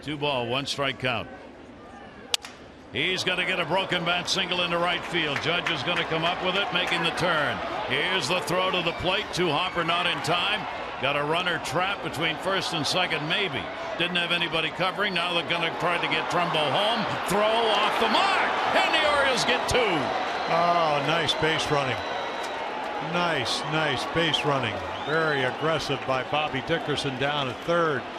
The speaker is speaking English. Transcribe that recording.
2 ball, 1 strike count. He's going to get a broken bat single into right field. Judge is going to come up with it, making the turn. Here's the throw to the plate. Hopper not in time. Got a runner trapped between first and second, maybe. Didn't have anybody covering. Now they're going to try to get Trumbo home. Throw off the mark. And the Orioles get 2. Oh, nice base running. Nice base running. Very aggressive by Bobby Dickerson down at third.